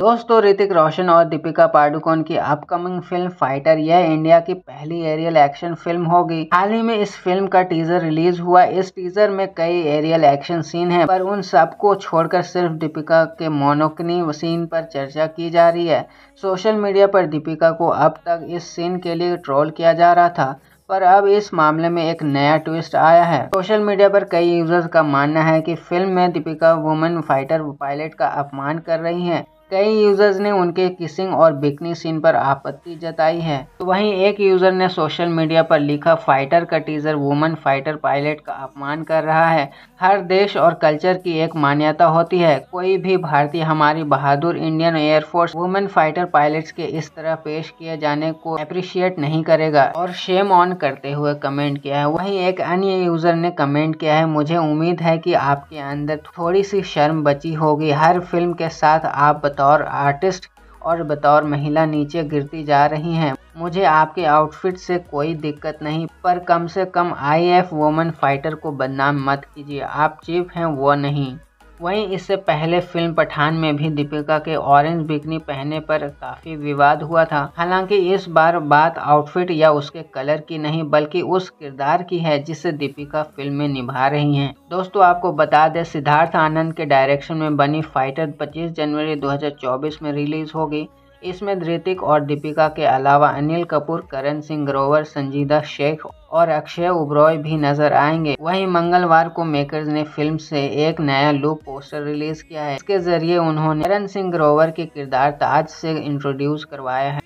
दोस्तों, ऋतिक रोशन और दीपिका पादुकोण की अपकमिंग फिल्म फाइटर यह इंडिया की पहली एरियल एक्शन फिल्म होगी। हाल ही में इस फिल्म का टीजर रिलीज हुआ। इस टीजर में कई एरियल एक्शन सीन हैं, पर उन सबको छोड़कर सिर्फ दीपिका के मोनोकनी सीन पर चर्चा की जा रही है। सोशल मीडिया पर दीपिका को अब तक इस सीन के लिए ट्रोल किया जा रहा था, पर अब इस मामले में एक नया ट्विस्ट आया है। सोशल मीडिया पर कई यूजर्स का मानना है कि फिल्म में दीपिका वुमेन फाइटर पायलट का अपमान कर रही हैं। कई यूजर्स ने उनके किसिंग और बिकनी सीन पर आपत्ति जताई है। तो वहीं एक यूजर ने सोशल मीडिया पर लिखा, फाइटर का टीजर वुमेन फाइटर पायलट का अपमान कर रहा है। हर देश और कल्चर की एक मान्यता होती है। कोई भी भारतीय हमारी बहादुर Indian air force women fighter pilots के इस तरह पेश किए जाने को अप्रिशिएट नहीं करेगा और शेम ऑन करते हुए कमेंट किया है। वहीं एक अन्य यूजर ने कमेंट किया है, मुझे उम्मीद है कि आपके अंदर थोड़ी सी शर्म बची होगी। हर फिल्म के साथ आप बतौर आर्टिस्ट और बतौर महिला नीचे गिरती जा रही हैं। मुझे आपके आउटफिट से कोई दिक्कत नहीं, पर कम से कम आईएफ वुमेन फाइटर को बदनाम मत कीजिए। आप चीफ हैं, वो नहीं। वहीं इससे पहले फिल्म पठान में भी दीपिका के ऑरेंज बिकनी पहनने पर काफी विवाद हुआ था। हालांकि इस बार बात आउटफिट या उसके कलर की नहीं, बल्कि उस किरदार की है जिसे दीपिका फिल्म में निभा रही हैं। दोस्तों, आपको बता दें, सिद्धार्थ आनंद के डायरेक्शन में बनी फाइटर 25 जनवरी 2024 में रिलीज होगी। इसमें ऋतिक और दीपिका के अलावा अनिल कपूर, करण सिंह ग्रोवर, संजीदा शेख और अक्षय ओबरॉय भी नजर आएंगे। वहीं मंगलवार को मेकर्स ने फिल्म से एक नया लुक पोस्टर रिलीज किया है। इसके जरिए उन्होंने करण सिंह ग्रोवर के किरदार ताज से इंट्रोड्यूस करवाया है।